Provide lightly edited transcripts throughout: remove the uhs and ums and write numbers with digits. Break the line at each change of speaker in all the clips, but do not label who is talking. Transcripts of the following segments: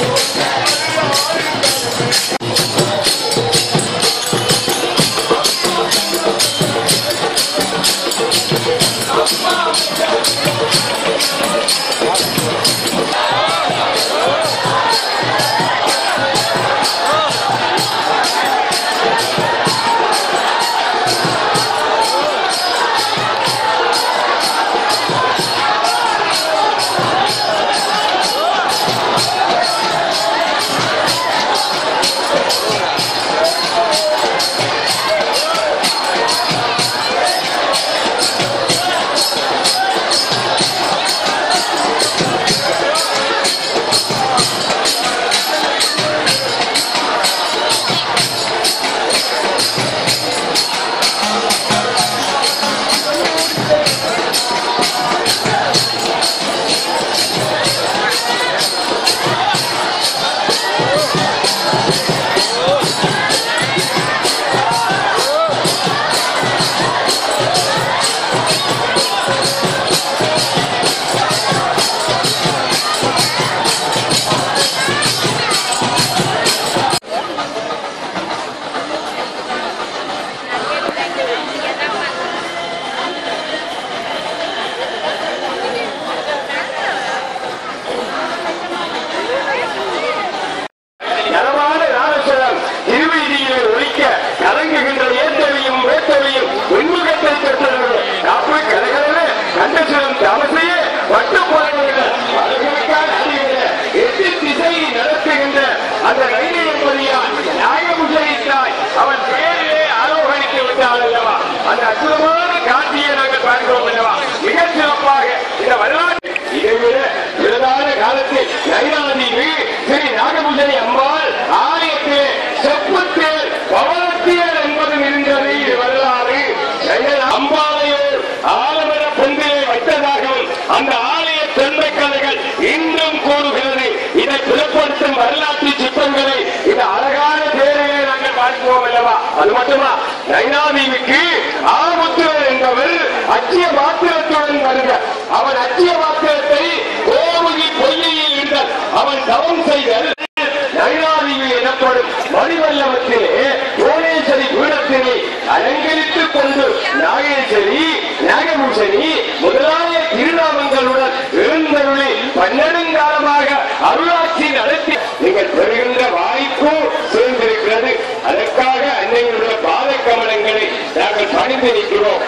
அது மட்டுமா நைனாதேவிக்கு ஆமுத்திரர் என்பவர் அச்சிய பாத்திரத்துடன் வருக. அவன் அச்சிய பாத்திரத்தை கோமுகி பொய்யில் இருந்தால் அவன் தவம் செய்தல் நைனாதேவி எனப்படும் மணிவல்லவத்திலே புவனேஸ்வரி பீடத்தினை அலங்கரித்துக் கொண்டு நாகேஸ்வரி நாகபூஷணி முதலாய திருநாமங்களுடன் எழுந்தருளி பன்னெடுங்காலமாக அருளாட்சி நடத்தி நீங்கள் பெறுகின்ற வாய்ப்பும் சேர்ந்திருக்கிறது. அதற்காக அன்னையுடைய பாத கமலங்களை நாங்கள் பணிந்து நிற்கிறோம்.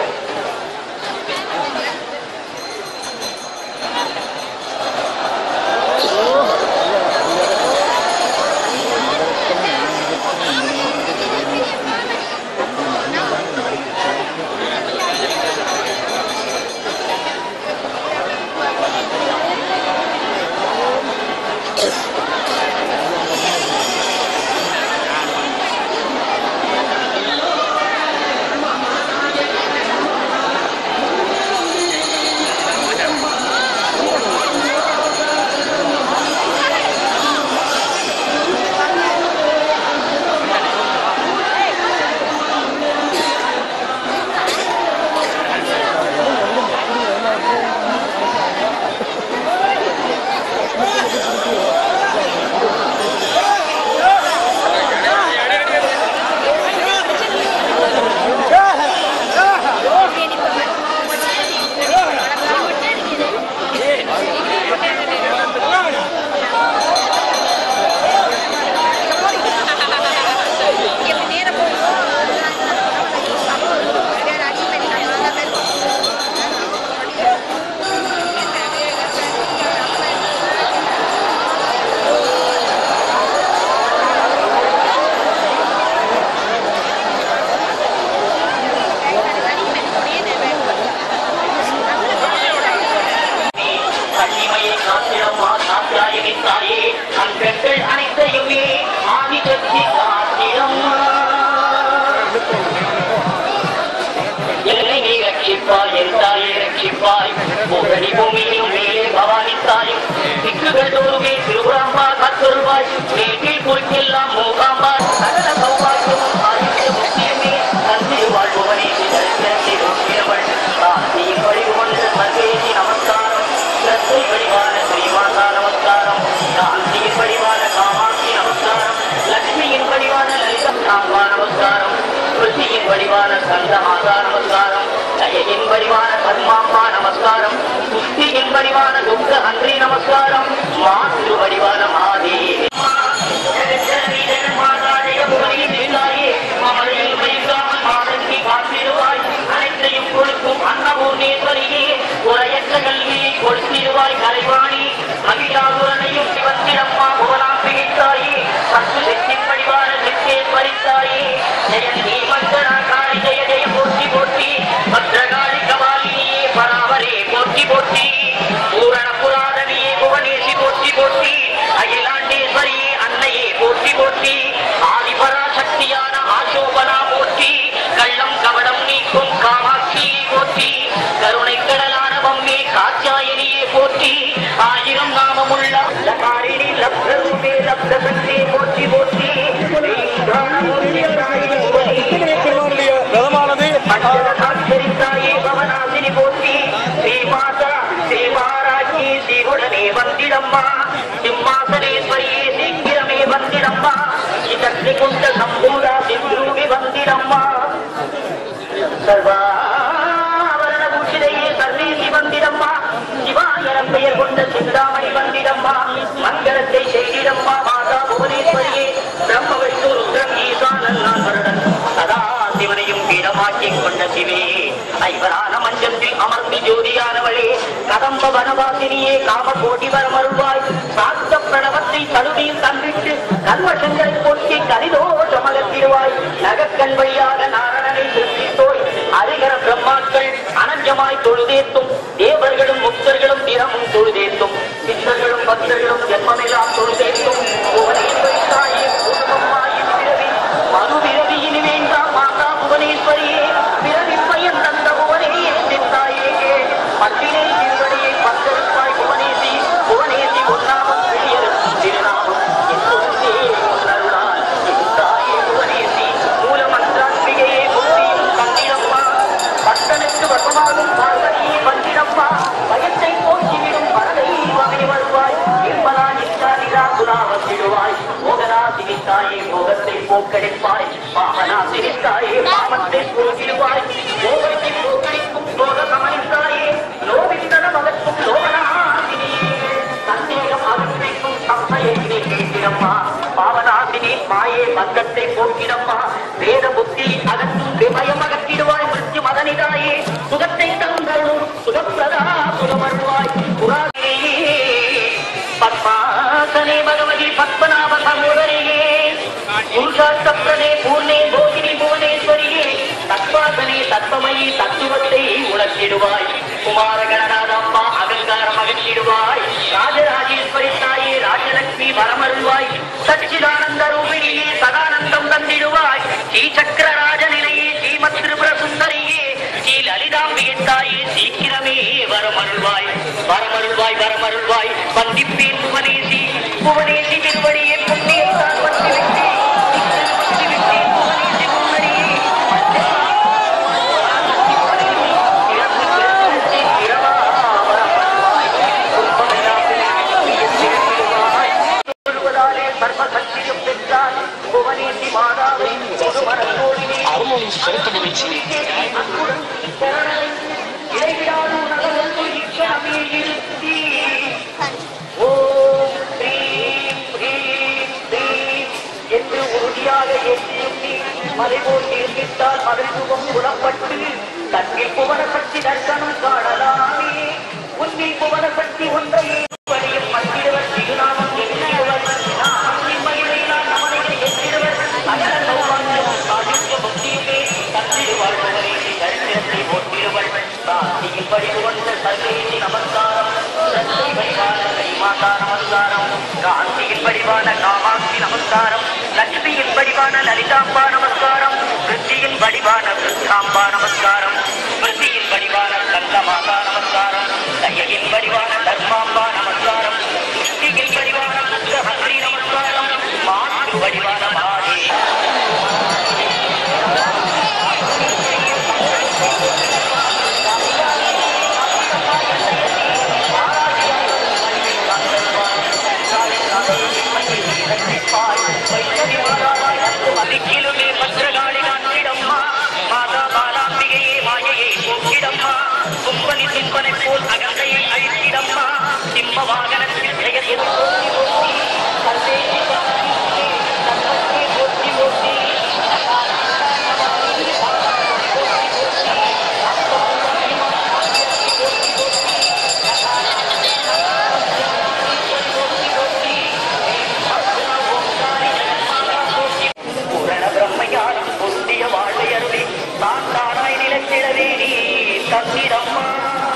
நமஸ்காரம்
ரதமானது
வந்திடம்மா சிம்மாசனேஸ்வரியே சீக்கிரமே வந்திடம்மா இதற்கு கொண்ட சம்பூரா சிந்துருவி வந்திடம்மா சர்வாவரண பூஷிதையே சர்வேசி வந்திடம்மா சிவாயன பெயர் கொண்ட சிந்தாமணி வந்திடம்மா மங்களத்தை செய்திடம்மா மாதா புவனேஸ்வரியே பிரம்ம விஷ்ணு ருத்ரம் ஈசானன் நான் வருடன் சதா சிவனையும் பீடமாக்கிக் கொண்ட சிவே ஐவரான மஞ்சத்தில் அமர்ந்து ஜோதியானவளே கதம்ப வனவாசினியே காம கோடி வரமருள்வாய் சாத்த பிரணவத்தை தழுவியில் தந்திட்டு கல்வசங்களை போக்கி கலிதோஷமகத்திடுவாய் நகக்கண் வழியாக நாரணனை சிருஷ்டித்தோய் அரிகர பிரம்மாக்கள் அனஞ்சமாய் தொழுதேத்தும் தேவர்களும் முக்தர்களும் தினமும் தொழுதேத்தும் சித்தர்களும் பக்தர்களும் ஜென்மமெல்லாம் தொழுதேத்தும் புவனேஸ்வரி தாயே பூர்வமாயின் பிறவி மறு பிறவியில் வேண்டாம் மாதா புவனேஸ்வரியே பிறவி பயன் தந்த புவனேயே சித்தாயே பத்தினை திருவடியை பத்தருப்பாய் புவனேசி புவனேசி ஒன்னாமம் பெரியரும் திருநாமம் எப்பொழுதே உன்னருளால் சித்தாயே புவனேசி மூலமந்திராம்பிகையே முக்தியும் கண்டிடம்மா பட்டனுக்கு வசமாகும் பார்வதியே வந்திடம்மா பயத்தை போக்கிவிடும் பரதை வகை வருவாய் நிர்மலா நித்தானிரா குணா வந்திடுவாய் மோகனாசினித்தாயே மோகத்தை போக்கடிப்பாய் பாவனாசினித்தாயே பாவத்தை போக்கிடுவாய் மோகத்தை போக்கடிக்கும் மோக கமனித்தாயே லோபித்தன மகத்தும் லோகனாசினியே சந்தேகம் அவிழ்க்கும் சம்மையை கேட்கிறம்மா பாவனாசினி மாயே பந்தத்தை போக்கிடம்மா வேத புத்தி அகற்றும் விபயம் அகற்றிடுவாய் மிருத்யு மதனிதாயே சுகத்தை தந்தருளும் சுகப்பிரதா சுகமருவாய் புராணே பத்மாசனே பகவதி பத்மநாப சகோதரியே புருஷார்த்தப்ரதே பூர்ணே போகினி புவனேஸ்வரியே தத்வாசனே தத்வமயி தத்துவத்தை உணர்த்திடுவாய் குமார கணநாதம்மா அகங்காரம் அகற்றிடுவாய் ராஜராஜேஸ்வரி தாயே ராஜலட்சுமி வரமருள்வாய் சச்சிதானந்த ரூபிணியே சதானந்தம் தந்திடுவாய் ஸ்ரீ சக்கரராஜ நிலையே ஸ்ரீமத் திரிபுர சுந்தரியே ஸ்ரீ லலிதாம்பிகை தாயே சீக்கிரமே வரமருள்வாய் வரமருள்வாய் வரமருள்வாய் வந்திப்பேன் புவனேசி புவனேசி திருவடியே புண்ணியத்தான் வந்திவிட்டேன் புவனேசி மாதாவை
அருமொழி சிறப்பு நிகழ்ச்சி
என்று உறுதியாக எண்ணியும் நீ மலைபோல் நிர்மித்தால் மகிழ்வுகம் புலப்பட்டு தன்னில் புவனப்பட்டி தர்சனம் காணலாமே உன்னில் புவனப்பட்டி ஒன்றையே வழியும் மத்திடுவர் திருநாமம் எண்ணிடுவர் மகிழையினால் நமனையை எண்ணிடுவர் அகல சௌபாகியம் சாதித்த புத்தியுமே தந்திடுவாள் புவனேசி தரித்திரத்தை போட்டிடுவள் சாந்தியில் படிவு கொண்ட சர்வேசி நமஸ்காரம் சத்தை வடிவான கைமாதா நமஸ்காரம் காந்தியில் வடிவான காமாட்சி நமஸ்காரம் லட்சுமியின் வடிவான லலிதாம்பா நமஸ்காரம் விருத்தியின் வடிவான விருத்தாம்பா நமஸ்காரம் ஸ்மிருதியின் வடிவான கந்தமாதா நமஸ்காரம் தயையின் வடிவான தர்மாம்பா நமஸ்காரம் புஷ்டியின் வடிவான புத்திரஹரி நமஸ்காரம் மாற்று வடிவான மாதே அதிக்கிலுமே பத்திரகாளி நாட்டிடம்மா மாதா பாலாம்பிகையே மாயையை போக்கிடம்மா கும்பனி சிம்பனை போல் அகந்தையை அழித்திடம்மா சிம்ம வாகனத்தில் ஜெயத்தை போற்றி போற்றி சந்தேகி தன்மத்தை போற்றி போற்றி பூரண பிரம்மஞானம் பொருந்திய வாழ்வை அருளி தான் தானாய் நிலத்திடவே நீ தந்திடம்மா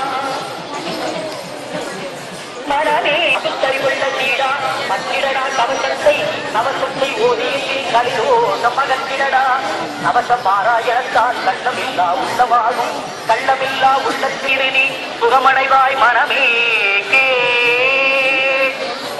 மனமே தறிவுள்ள சீடா மத்திடடா நவசத்தை ஓதியில் கலிதோஷம் அகற்றிடடா நவச பாராயணத்தால் கள்ளமில்லா உள்ளவாகும் கள்ளமில்லா உள்ளத்தினை சுகமடைவாய் மனமே கே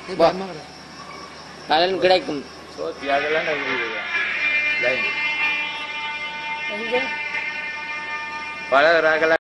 பலன் கிடைக்கும்.
பழகிறார்கள்.